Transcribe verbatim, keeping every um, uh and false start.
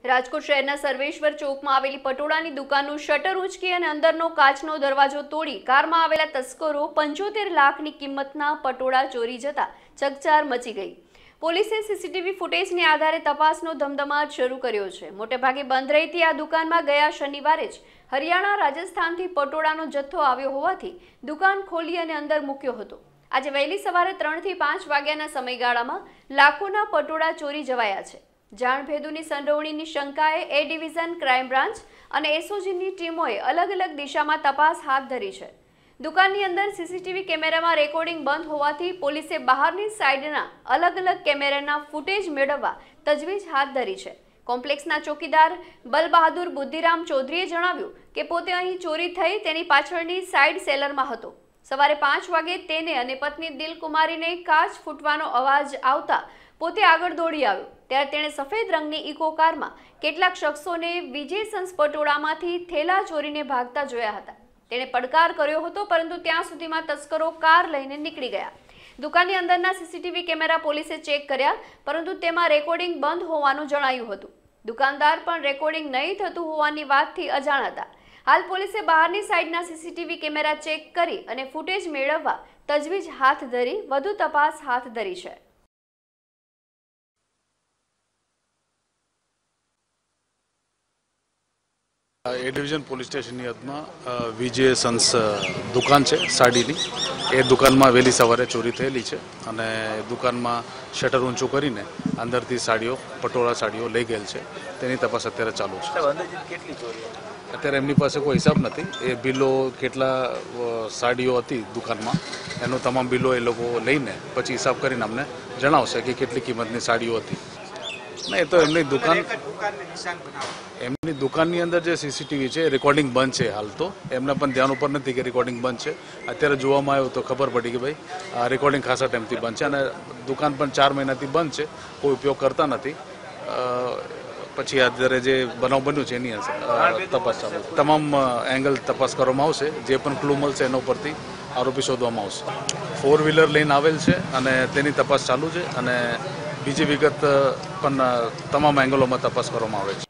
રાજકોટ શહેરના સર્વેશ્વર ચોકમાં આવેલી પટોળાની દુકાનનું શટર ઉંચકી અને અંદરનો કાચનો દરવાજો તોડી કારમાં આવેલા તસ્કરો પંચોતેર લાખની કિંમતના પટોળા ચોરી જતા ચકચાર મચી ગઈ। પોલીસે સીસીટીવી ફૂટેજને આધારે તપાસનો ધમધમાટ શરૂ કર્યો છે। મોટેભાગે બંધ રહેતી આ દુકાનમાં ગયા શનિવારે જ હરિયાણા રાજસ્થાનથી પટોળાનો જથ્થો આવ્યો હોવાથી દુકાન ખોલી અને અંદર મૂક્યો હતો। આજે વહેલી સવારે ત્રણ થી પાંચ વાગ્યાના સમયગાળામાં લાખોના પટોળા ચોરી જવાયા છે। જાણભેદુની સંડોવણીની શંકાએ એ ડિવિઝન, ક્રાઇમ બ્રાન્ચ અને એસઓજીની ટીમોએ અલગ અલગ દિશામાં તપાસ હાથ ધરી છે। દુકાનની અંદર સીસીટીવી કેમેરામાં રેકોર્ડિંગ બંધ હોવાથી પોલીસે બહારની સાઈડના અલગ અલગ કેમેરાના ફૂટેજ મેળવવા તજવીજ હાથ ધરી છે। કોમ્પ્લેક્સના ચોકીદાર બલબહાદુર બુદ્ધિરામ ચૌધરીએ જણાવ્યું કે પોતે અહીં ચોરી થઈ તેની પાછળની સાઈડ સેલરમાં હતો। સવારે પાંચ વાગે તેને અને પત્ની દિલકુમારીને કાચ ફૂટવાનો અવાજ આવતા પોતે આગળ દોડી આવ્યો ત્યારે તેણે સફેદ રંગની ઇકો કારમાં કેટલાક શખ્સોને વિજય સન્સ પટોળામાંથી થેલા ચોરીને ભાગતા જોયા હતા। તેણે પડકાર કર્યો હતો પરંતુ ત્યાં સુધીમાં તસ્કરો કાર લઈને નીકળી ગયા। દુકાનની અંદરના સીસીટીવી કેમેરા પોલીસે ચેક કર્યા પરંતુ તેમાં રેકોર્ડિંગ બંધ હોવાનું જણાયું હતું। દુકાનદાર પણ રેકોર્ડિંગ નહીં થતું હોવાની વાતથી અજાણ હતા। હાલ પોલીસે બહારની સાઈડના સીસીટીવી કેમેરા ચેક કરી અને ફૂટેજ મેળવવા તજવીજ હાથ ધરી વધુ તપાસ હાથ ધરી છે। ए डिविजन पोलीस स्टेशन हदमां विजय सन्स दुकान है साड़ी की। ए दुकान में वेली सवारे चोरी थयेली है और दुकान में शटर ऊंचू करीने अंदर थी साड़ीओ पटोळा साड़ीओ लई गयेल है। तेनी तपास अत्यारे चालू है। अत्यारे एमनी पासे कोई हिसाब नहीं। ए बिलो केटला साड़ीओ हती दुकान में एनो तमाम बिलो ए लोको लईने पछी हिसाब करीने अमने जणावशे कि केटली किंमतनी साड़ीओ हती। नहीं तो एमनी दुकान एमनी दुकाननी अंदर जो सीसीटीवी है रिकॉर्डिंग बंद है। हाल तो एमने पण ध्यान पर नहीं कि रिकॉर्डिंग बंद है। अत्यारे जोवामां आव्युं तो खबर पड़ी कि भाई रिकॉर्डिंग खासा टाइमथी बंद है और दुकान पण चार महीनाथी बंद है, कोई उपयोग करता नहीं। पछी आधारे जे बनाव बन्यो छे एनी तपास चालू छे। तमाम एंगल तपास करवामां आवशे। जे पण क्लू मळशे एना परथी आरोपी शोधवामां आवशे। फोर व्हीलर लईने आवेल छे अने तेनी तपास चालू छे अने बीजी विगत पण तमाम एंगलोमां तपास करवामां आवे छे।